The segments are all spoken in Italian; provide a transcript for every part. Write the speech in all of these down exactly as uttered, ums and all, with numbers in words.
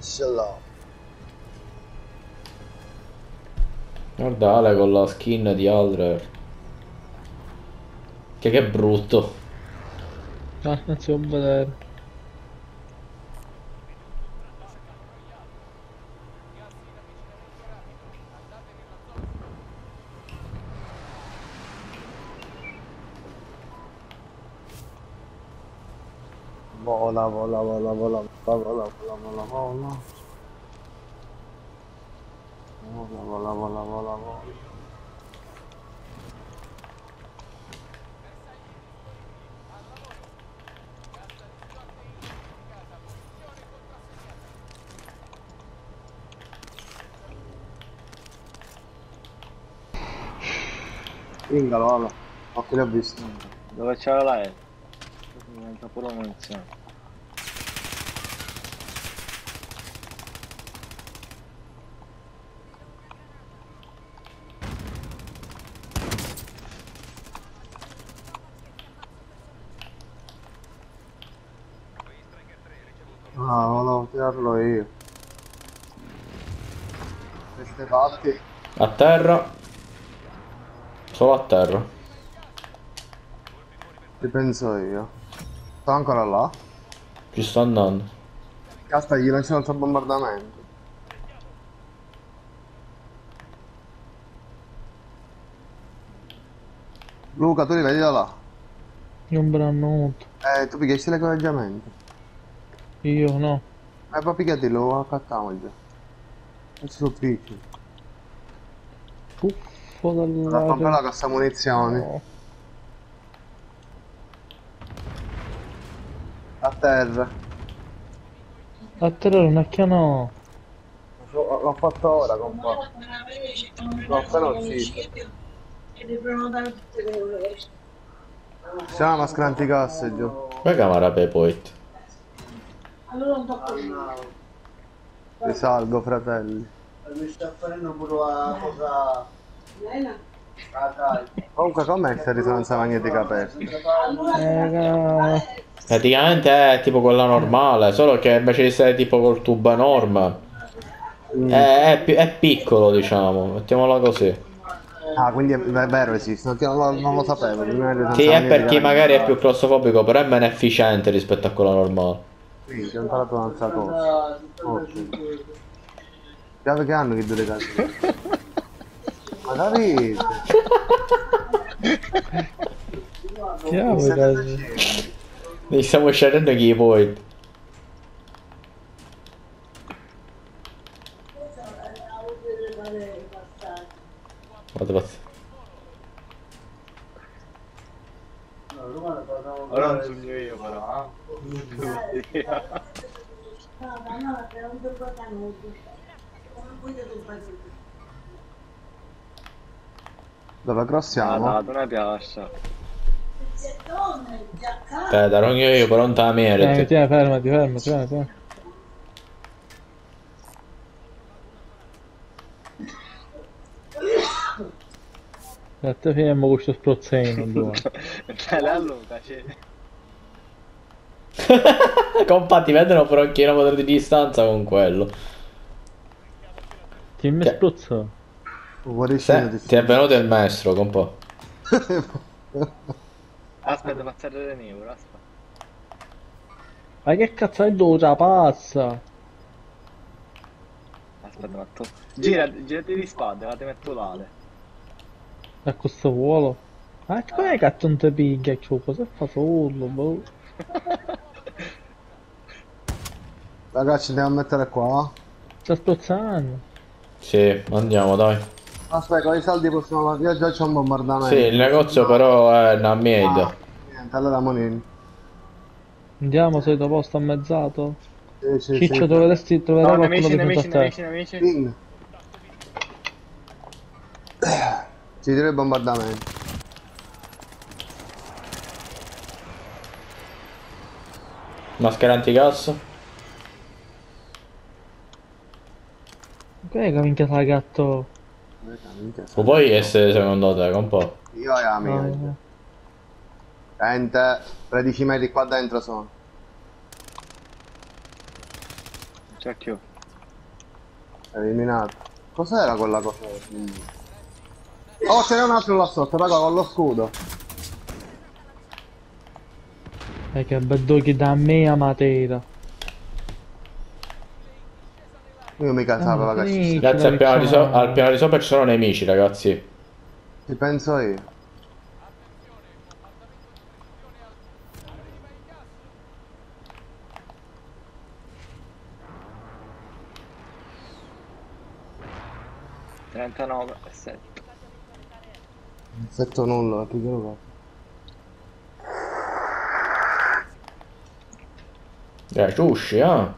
Ce l'ho. Guarda Ale con la skin di Aldrer. Che che brutto. Ah, non si può vedere. Vola, vola, vola, vola, vola, vola, vola, vola, vola. Vola, vola, vola, vola, vola. Ingalo, vola. Ok, l'ho visto. Dove c'era la E? Mi manca pure la munizione. Ah, volevo tirarlo io. Queste parti. A terra. Solo a terra. Ci penso io. Sto ancora là. Ci sto andando. Cazzo, gli lancio un altro bombardamento. Luca, tu li vedi da là? Non me l'hanno avuto. Eh, tu picchiasti l'equipaggiamento. Io no. Eh, poi picchiati, lo accattiamo già. Non ci sono picchi. Puffo Vado a comprare dall'aria. la cassa munizioni. No. A terra. A terra non è che no. L'ho l'ho fatto ora, compà. L'ho appena ucciso. C'è una maschera anticasse giù. Poi camera per point. Risalgo, fratelli. Mi sta facendo pure la cosa. Comunque com'è questa risonanza magnetica aperta? Era... Praticamente è tipo quella normale, solo che invece di essere tipo col tubo enorme, Mm. è, è pi- è piccolo, diciamo, mettiamola così. Ah, quindi è, è vero esiste, non, ti- non lo, non lo sapevo. Non è risonanza Sì, è per chi magnetica magari è aperta. più claustrofobico, però è meno efficiente rispetto a quella normale. Sì, ho imparato un'altra cosa. Ottimo. Chiave che hanno che due case? Ma capite? Chiave, State cazzo. facendo? Ne stiamo scegliendo chi point. Guarda, pazzo. Ora non sogno io però, eh. Dove Ah, crossiamo? dato una piascia. Eh, darò io pronta a Tieni, merito. tieni, fermati, fermati, fermati. A te finiamo con questo spruzzino, due. Dai a Luca, c'è. Compatti, vedono però un chilometro di distanza con quello. Chi mi Che- spruzza? Cuoricino Se, ti è venuto il maestro, compa. Aspetta, passare le neuro, aspetta. Ma che cazzo hai dovuta pazza? Aspetta, ma tu. Gira, girati di spalle, la ti metto l'ale. A questo volo? Ma com'è che non ti piglia? Che cosa fa solo, boh? Ragazzi, andiamo a mettere qua. Sta spruzzando. Sì, andiamo, dai. Aspetta, con i soldi possiamo. Io già c'ho un bombardamento. Sì, il negozio però è una made. Ah, niente, allora monini. Andiamo, solito posto ammezzato? Sì, sì, Ciccio, sì. troveresti, troverai No, qualcuno nemici, di fronte a nemici, te. nemici, nemici. Ping. Ci tiro il bombardamento. Maschera antigas. Com'è che minchia sta gatto? Minchia, Lo puoi essere secondo te, compa? io e la mia. No, Gente, tredici metri qua dentro sono. C'è più. Eliminato. Cos'era quella cosa? Oh, ce n'è un altro là sotto, raga, con lo scudo. E che bedoghi da me a Matera. Io mica sapevo Ah, che ci sì. Grazie al piano, di so al piano di sopra ci sono nemici, ragazzi. Ci penso io. trentanove e sette. Non setto nulla, ti dico. Eh, ciusci, ah.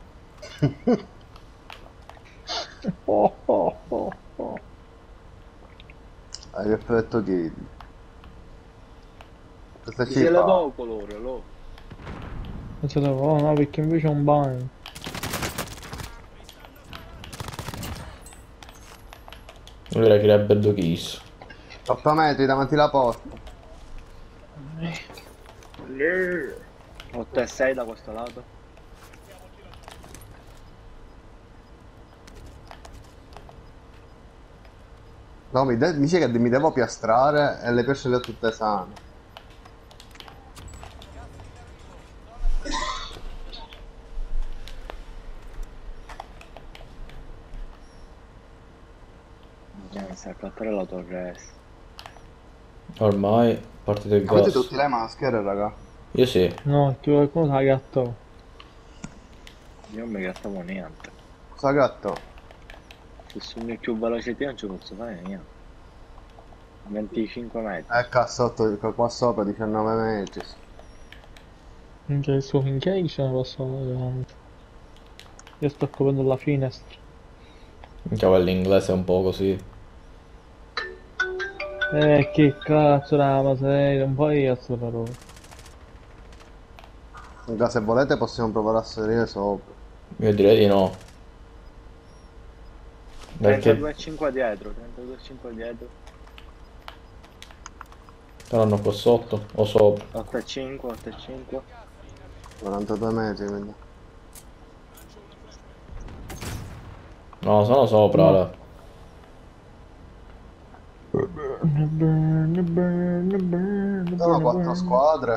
Oh, oh, oh, oh. Hai che effetto kill. Cosa Ti ci si fa? levò il colore, lo. Non se ne va, no, perché invece è un bagno. Io direi che era bello kiss. otto metri davanti alla porta. otto e sei da questo lato. No, mi, de mi dice che mi devo piastrare e le pesce le ho tutte sane. Mi sa accattare la torre S. Ormai, partite il Avete gas. tutte le maschere, raga? Io sì. No, che qualcuno sa gatto. Io non mi gattavo niente. Cosa gatto? Se sul mio più velocità non ci posso fare niente. venticinque metri. Eh, qua sotto, qua sopra diciannove metri. Anche il suo finché ce ne posso vedere. Io sto coprendo la finestra. Minchia, l'inglese è un po' così. Eh, che cazzo ma sei un po' io sto però. Raga, se volete possiamo provare a salire sopra. Io direi di no. Perché trentadue e cinque dietro, trentadue e cinque dietro. saranno qua sotto o sopra. otto e cinque, otto e cinque. quarantadue metri, quindi. No, sono sopra. No. Là. Sono quattro squadre.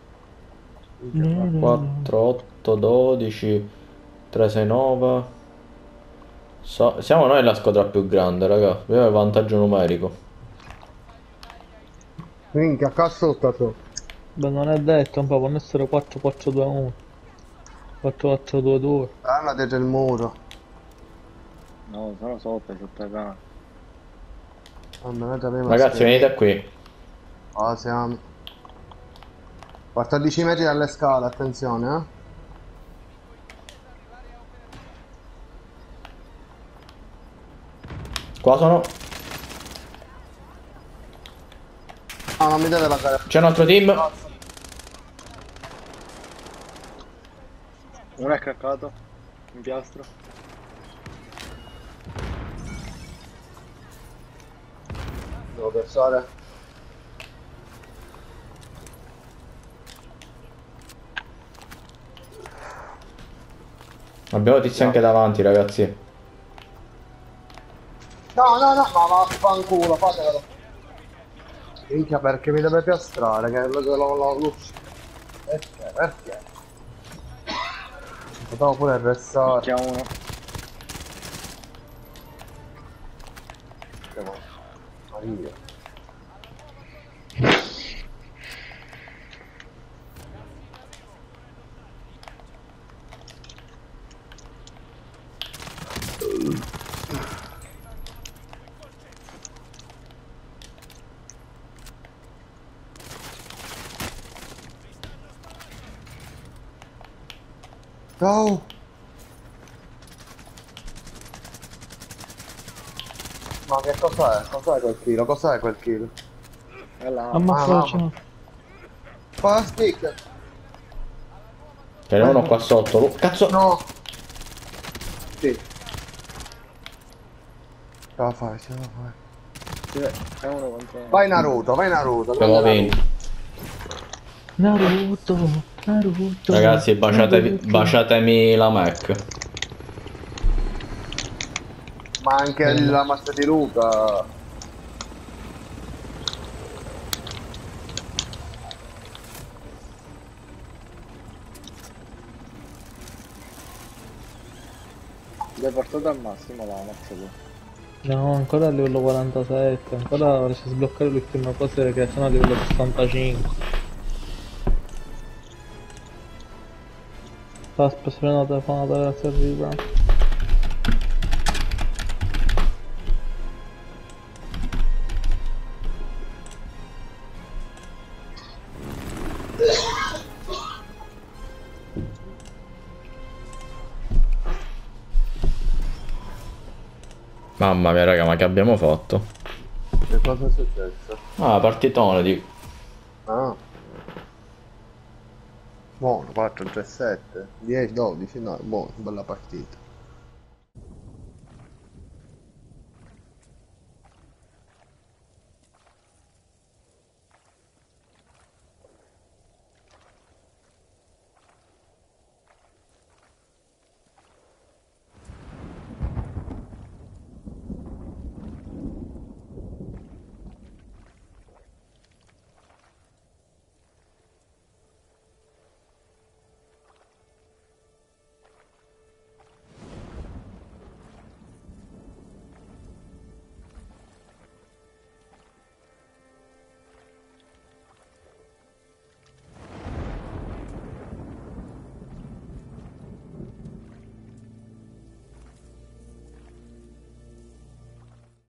quattro, otto, dodici, tre, sei, nove. So siamo noi la squadra più grande, raga. Abbiamo il vantaggio numerico. Minchia, qua sotto tu. Beh, non è detto, un po' può essere quattro quattro due uno. quattro quattro due due. Anna dietro il muro. No, sono sotto, sotto la casa. Almeno già abbiamo Ragazzi, schermo. venite qui. Ah, siamo. quattordici metri dalle scale, attenzione, eh. Qua sono. Ah, non mi deve la gara. C'è un altro team. Uno è craccato. In piastro. Devo pensare. Abbiamo tizi anche davanti, ragazzi. No, no, no, ma vaffanculo, fatelo. Minchia, perché mi deve piastrare, che lo lo lo lo. Perché? Perché? Potevo pure restare. C'è uno. Maria. No! Ma che cos'è? Cos'è quel chilo? Cos'è quel chilo? È là. Ammazzaci. Fa stick! Ce n'è uno qua sotto. Oh, cazzo! No! Sì. Ce la fai, ce la fai. C'è uno contro. Vai Naruto, vai Naruto. Siamo grande vinti. Naruto, Naruto. Ragazzi, baciatevi, Naruto. baciatemi la Mac. Ma anche Eh. la mazza di Luca. L'hai portato al massimo la mazza tu. No, ancora a livello quarantasette, ancora vorrei sbloccare le ultime cose che sono a livello sessantacinque. Sta spesso una telefonata, ragazzi, arriva. Mamma mia, raga, ma che abbiamo fatto? Che cosa è successo? Ah, partitone di... Ah. Buono, quattro, tre, sette, dieci, dodici, no, buono, bella partita.